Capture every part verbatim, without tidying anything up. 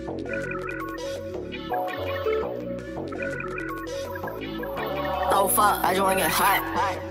Oh fuck, I just wanna get hot.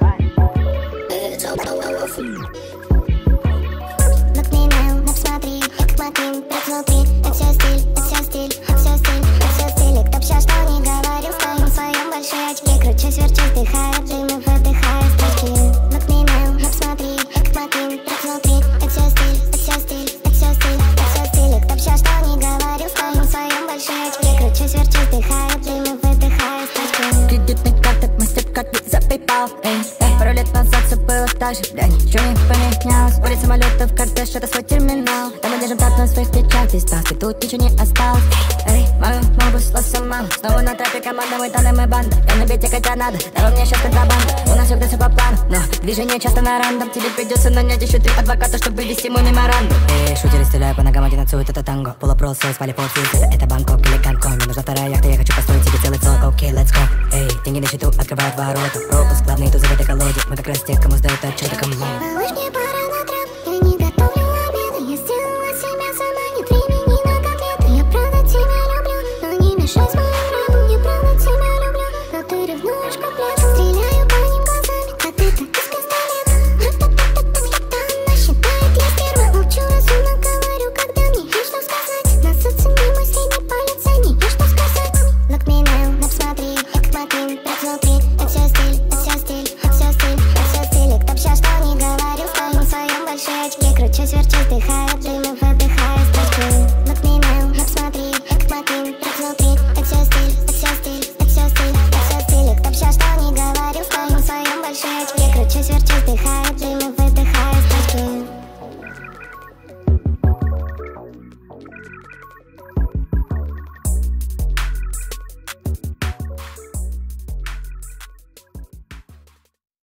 Look me now, ну посмотри, как Маквин, прет внутри. Это все стиль, это все стиль, это все стиль, это все стиль. Кто б сейчас что ни говорил, стоим в своем большие очки. Кручусь, верчусь, дыхаю дымы, выдыхаю строчки. Look me now, ну посмотри, как Маквин, прет внутри. Это все стиль, это все стиль, это все стиль, это все стиль. Кто б сейчас что ни говорил, стоим в своем большие очки. Кручусь, верчусь, дыхаю дымы, выдыхаю строчки. Кредитный карты, мастер-карты за PayPal, эй, эй. Пару лет назад все было так же, бля, ничего не поменялось. Улица самолетов, кортеж, это свой терминал. Там мы держим пятна своих печатей, дистанции, тут ничего не осталось. Эй, мою маму слился мало. Снова на трапе команда, мы талим, мы банда. Я на бите, хотя надо, да у меня сейчас контрабанда. У нас всегда все по плану, но движение часто на рандом. Тебе придется нанять еще три адвоката, чтобы вести мой меморандум. Эй, шутеры стреляют по ногам, один танцует, это танго. Полупросы, спали полфильтра, это Бангкок или Гонконг. Мне нужна вторая яхта, я хочу построить себе целый цок. Окей, let's go. Эй, деньги на счету, открывают ворота. Пропуск, главный туз в этой колоде. Мы как раз те, кому сдают отчеты, кому. Малыш, мне